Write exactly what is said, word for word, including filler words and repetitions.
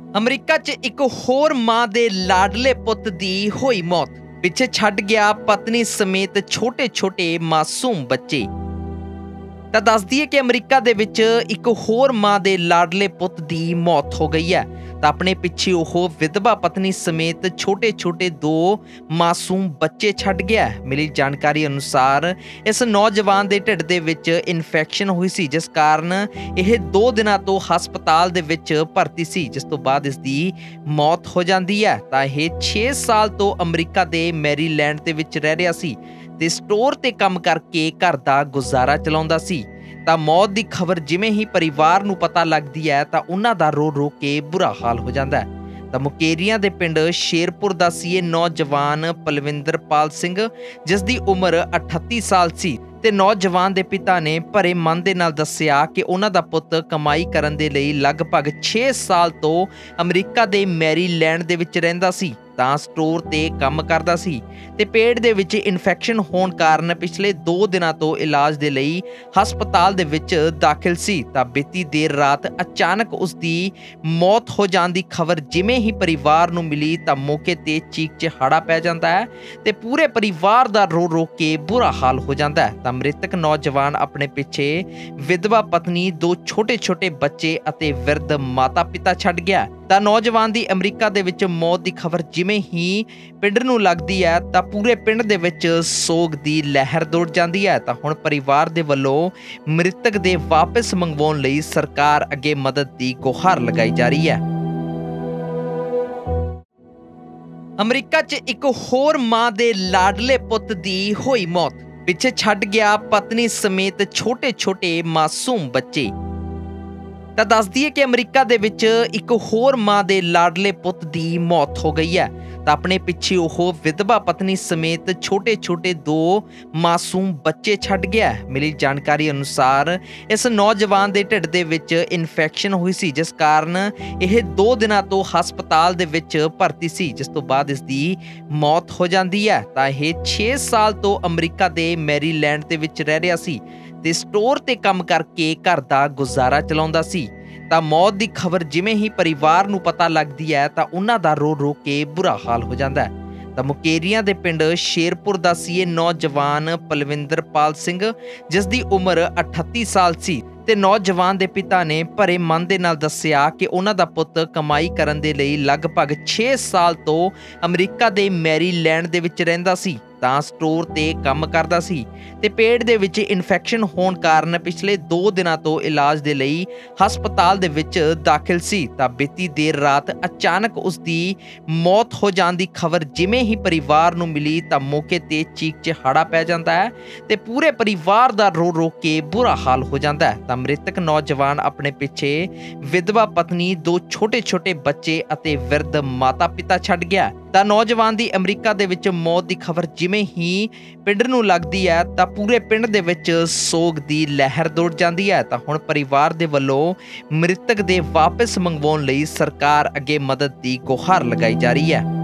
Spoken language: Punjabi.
ਅਮਰੀਕਾ 'ਚ ਇੱਕ ਹੋਰ ਮਾਂ ਦੇ ਲਾਡਲੇ ਪੁੱਤ ਦੀ ਹੋਈ ਮੌਤ। ਪਿੱਛੇ ਛੱਡ ਗਿਆ ਪਤਨੀ ਸਮੇਤ ਛੋਟੇ ਛੋਟੇ ਮਾਸੂਮ ਬੱਚੇ। ਤਾਂ ਦੱਸ ਦਈਏ ਕਿ ਅਮਰੀਕਾ ਦੇ ਵਿੱਚ ਇੱਕ ਹੋਰ ਮਾਂ ਦੇ ਲਾਡਲੇ ਪੁੱਤ ਦੀ ਮੌਤ ਹੋ ਗਈ ਹੈ। ਤਾਂ ਆਪਣੇ ਪਿੱਛੇ ਉਹ ਵਿਧਵਾ ਪਤਨੀ ਸਮੇਤ ਛੋਟੇ ਛੋਟੇ ਦੋ ਮਾਸੂਮ ਬੱਚੇ ਛੱਡ ਗਿਆ। ਮਿਲੀ ਜਾਣਕਾਰੀ ਅਨੁਸਾਰ ਇਸ ਨੌਜਵਾਨ ਦੇ ਢਿੱਡ ਦੇ ਵਿੱਚ ਇਨਫੈਕਸ਼ਨ ਹੋਈ ਸੀ, ਜਿਸ ਕਾਰਨ ਇਹ ਦੋ ਦਿਨਾਂ ਤੋਂ ਹਸਪਤਾਲ ਦੇ ਵਿੱਚ ਭਰਤੀ ਸੀ, ਜਿਸ ਤੋਂ ਬਾਅਦ ਇਸ ਦੀ ਮੌਤ ਹੋ ਜਾਂਦੀ ਹੈ। ਤਾਂ ਇਹ ਛੇ ਸਾਲ ਤੋਂ ਅਮਰੀਕਾ ਦੇ ਮੈਰੀਲੈਂਡ ਦੇ ਵਿੱਚ ਰਹਿ ਰਿਹਾ ਸੀ ਤੇ ਸਟੋਰ ਤੇ ਕੰਮ ਕਰਕੇ ਘਰ ਦਾ ਗੁਜ਼ਾਰਾ ਚਲਾਉਂਦਾ ਸੀ। ਤਾਂ ਮੌਤ ਦੀ ਖਬਰ ਜਿਵੇਂ ਹੀ ਪਰਿਵਾਰ ਨੂੰ ਪਤਾ ਲੱਗਦੀ ਹੈ ਤਾਂ ਉਹਨਾਂ ਦਾ ਰੋ ਰੋ ਕੇ ਬੁਰਾ ਹਾਲ ਹੋ ਜਾਂਦਾ ਹੈ। ਤਾਂ ਮੁਕੇਰੀਆਂ ਦੇ ਪਿੰਡ ਸ਼ੇਰਪੁਰ ਦਾ ਸੀ ਇਹ ਨੌਜਵਾਨ ਪਲਵਿੰਦਰਪਾਲ ਸਿੰਘ, ਜਿਸ ਦੀ ਉਮਰ ਅਠੱਤੀ ਸਾਲ ਸੀ। ਤੇ ਨੌਜਵਾਨ ਦੇ ਪਿਤਾ ਨੇ ਭਰੇ ਮਨ ਦੇ ਨਾਲ ਦੱਸਿਆ ਕਿ ਉਹਨਾਂ ਦਾ ਪੁੱਤ ਕਮਾਈ ਕਰਨ ਦੇ ਲਈ ਲਗਭਗ ਛੇ ਸਾਲ ਤੋਂ ਅਮਰੀਕਾ ਦੇ ਮੈਰੀਲੈਂਡ ਦੇ ਵਿੱਚ ਰਹਿੰਦਾ ਸੀ। ਤਾਂ ਸਟੋਰ ਤੇ ਕੰਮ ਕਰਦਾ ਸੀ ਤੇ ਪੇਟ ਦੇ ਵਿੱਚ ਇਨਫੈਕਸ਼ਨ ਹੋਣ ਕਾਰਨ ਪਿਛਲੇ ਦੋ ਦਿਨਾਂ ਤੋਂ ਇਲਾਜ ਦੇ ਲਈ ਹਸਪਤਾਲ ਦੇ ਵਿੱਚ ਦਾਖਲ ਸੀ। ਤਾਂ ਬੀਤੀ ਦੇਰ ਰਾਤ ਅਚਾਨਕ ਉਸ ਦੀ ਮੌਤ ਹੋ ਜਾਣ ਦੀ ਖਬਰ ਜਿਵੇਂ ਹੀ ਪਰਿਵਾਰ ਨੂੰ ਮਿਲੀ ਤਾਂ ਮੌਕੇ ਤੇ ਚੀਕ ਚਿਹਾੜਾ ਪੈ ਜਾਂਦਾ ਹੈ ਤੇ ਪੂਰੇ ਪਰਿਵਾਰ ਦਾ ਰੋ ਰੋ ਕੇ ਬੁਰਾ ਹਾਲ ਹੋ ਜਾਂਦਾ ਹੈ। ਤਾਂ ਮ੍ਰਿਤਕ ਨੌਜਵਾਨ ਆਪਣੇ ਪਿੱਛੇ ਵਿਧਵਾ ਪਤਨੀ, ਦੋ ਛੋਟੇ ਛੋਟੇ ਬੱਚੇ ਅਤੇ ਵਿਰਧ ਮਾਤਾ ਪਿਤਾ ਛੱਡ ਗਿਆ। ਤਾਂ ਨੌਜਵਾਨ ਦੀ ਅਮਰੀਕਾ ਦੇ ਵਿੱਚ ਮੌਤ ਦੀ ਖਬਰ ਜਿਵੇਂ ਹੀ ਪਿੰਡ ਨੂੰ ਲੱਗਦੀ ਹੈ ਤਾਂ ਪੂਰੇ ਪਿੰਡ ਦੇ ਵਿੱਚ ਸੋਗ ਦੀ ਲਹਿਰ ਦੌੜ ਜਾਂਦੀ ਹੈ। ਤਾਂ ਹੁਣ ਪਰਿਵਾਰ ਦੇ ਵੱਲੋਂ ਮ੍ਰਿਤਕ ਦੇ ਵਾਪਸ ਮੰਗਵਾਉਣ ਲਈ ਸਰਕਾਰ ਅੱਗੇ ਮਦਦ ਦੀ ਗੁਹਾਰ ਲਗਾਈ ਜਾ ਰਹੀ ਹੈ। ਅਮਰੀਕਾ 'ਚ ਇੱਕ ਹੋਰ ਮਾਂ ਦੇ ਲਾਡਲੇ ਪੁੱਤ ਦੀ ਹੋਈ ਮੌਤ। ਪਿੱਛੇ ਛੱਡ ਗਿਆ ਪਤਨੀ ਸਮੇਤ ਛੋਟੇ ਛੋਟੇ ਮਾਸੂਮ ਬੱਚੇ। ਤਾਂ ਦੱਸ ਦਈਏ ਕਿ ਅਮਰੀਕਾ ਦੇ ਵਿੱਚ ਇੱਕ ਹੋਰ ਮਾਂ ਦੇ ਲਾਡਲੇ ਪੁੱਤ ਦੀ ਮੌਤ ਹੋ ਗਈ ਹੈ। ਤਾਂ ਆਪਣੇ ਪਿੱਛੇ ਉਹ ਵਿਧਵਾ ਪਤਨੀ ਸਮੇਤ ਛੋਟੇ ਛੋਟੇ ਦੋ ਮਾਸੂਮ ਬੱਚੇ ਛੱਡ ਗਿਆ। ਮਿਲੀ ਜਾਣਕਾਰੀ ਅਨੁਸਾਰ ਇਸ ਨੌਜਵਾਨ ਦੇ ਢਿੱਡ ਦੇ ਵਿੱਚ ਇਨਫੈਕਸ਼ਨ ਹੋਈ ਸੀ, ਜਿਸ ਕਾਰਨ ਇਹ ਦੋ ਦਿਨਾਂ ਤੋਂ ਹਸਪਤਾਲ ਦੇ ਵਿੱਚ ਭਰਤੀ ਸੀ, ਜਿਸ ਤੋਂ ਬਾਅਦ ਇਸ ਦੀ ਮੌਤ ਹੋ ਜਾਂਦੀ ਹੈ। ਤਾਂ ਇਹ ਛੇ ਸਾਲ ਤੋਂ ਅਮਰੀਕਾ ਦੇ ਮੈਰੀਲੈਂਡ ਦੇ ਵਿੱਚ ਰਹਿ ਰਿਹਾ ਸੀ ਤੇ ਸਟੋਰ ਤੇ ਕੰਮ ਕਰਕੇ ਘਰ ਦਾ ਗੁਜ਼ਾਰਾ ਚਲਾਉਂਦਾ ਸੀ। ਤਾਂ ਮੌਤ ਦੀ ਖਬਰ ਜਿਵੇਂ ਹੀ ਪਰਿਵਾਰ ਨੂੰ ਪਤਾ ਲੱਗਦੀ ਹੈ ਤਾਂ ਉਹਨਾਂ ਦਾ ਰੋ ਰੋ ਕੇ ਬੁਰਾ ਹਾਲ ਹੋ ਜਾਂਦਾ ਹੈ। ਤਾਂ ਮੁਕੇਰੀਆਂ ਦੇ ਪਿੰਡ ਸ਼ੇਰਪੁਰ ਦਾ ਸੀ ਇਹ ਨੌਜਵਾਨ ਪਲਵਿੰਦਰਪਾਲ ਸਿੰਘ, ਜਿਸ ਦੀ ਉਮਰ ਅਠੱਤੀ ਸਾਲ ਸੀ। ਤੇ ਨੌਜਵਾਨ ਦੇ ਪਿਤਾ ਨੇ ਭਰੇ ਮਨ ਦੇ ਨਾਲ ਦੱਸਿਆ ਕਿ ਉਹਨਾਂ ਦਾ ਪੁੱਤ ਕਮਾਈ ਕਰਨ ਦੇ ਲਈ ਲਗਭਗ ਛੇ ਸਾਲ ਤੋਂ ਅਮਰੀਕਾ ਦੇ ਮੈਰੀਲੈਂਡ ਦੇ ਵਿੱਚ ਰਹਿੰਦਾ ਸੀ। ਤਾਂ ਸਟੋਰ ਤੇ ਕੰਮ ਕਰਦਾ ਸੀ ਤੇ ਪੇਟ ਦੇ ਵਿੱਚ ਇਨਫੈਕਸ਼ਨ ਹੋਣ ਕਾਰਨ ਪਿਛਲੇ ਦੋ ਦਿਨਾਂ ਤੋਂ ਇਲਾਜ ਦੇ ਲਈ ਹਸਪਤਾਲ ਦੇ ਵਿੱਚ ਦਾਖਲ ਸੀ। ਤਾਂ ਬੀਤੀ ਦੇਰ ਰਾਤ ਅਚਾਨਕ ਉਸ ਦੀ ਮੌਤ ਹੋ ਜਾਣ ਦੀ ਖਬਰ ਜਿਵੇਂ ਹੀ ਪਰਿਵਾਰ ਨੂੰ ਮਿਲੀ ਤਾਂ ਮੌਕੇ ਤੇ ਚੀਕ ਚਿਹਾੜਾ ਪੈ ਜਾਂਦਾ ਹੈ ਤੇ ਪੂਰੇ ਪਰਿਵਾਰ ਦਾ ਰੋ ਰੋ ਕੇ ਬੁਰਾ ਹਾਲ ਹੋ ਜਾਂਦਾ ਹੈ। ਤਾਂ ਮ੍ਰਿਤਕ ਨੌਜਵਾਨ ਆਪਣੇ ਪਿੱਛੇ ਵਿਧਵਾ ਪਤਨੀ, ਦੋ ਛੋਟੇ ਛੋਟੇ ਬੱਚੇ ਅਤੇ ਵਿਰਧ ਮਾਤਾ ਪਿਤਾ ਛੱਡ ਗਿਆ। ਤਾਂ ਨੌਜਵਾਨ ਦੀ ਅਮਰੀਕਾ ਦੇ ਵਿੱਚ ਮੌਤ ਦੀ ਖਬਰ ਜਿਵੇਂ ਹੀ ਪਿੰਡ ਨੂੰ ਲੱਗਦੀ ਹੈ ਤਾਂ ਪੂਰੇ ਪਿੰਡ ਦੇ ਵਿੱਚ ਸੋਗ ਦੀ ਲਹਿਰ ਦੌੜ ਜਾਂਦੀ ਹੈ। ਤਾਂ ਹੁਣ ਪਰਿਵਾਰ ਦੇ ਵੱਲੋਂ ਮ੍ਰਿਤਕ ਦੇ ਵਾਪਸ ਮੰਗਵਾਉਣ ਲਈ ਸਰਕਾਰ ਅੱਗੇ ਮਦਦ ਦੀ ਗੁਹਾਰ ਲਗਾਈ ਜਾ ਰਹੀ ਹੈ।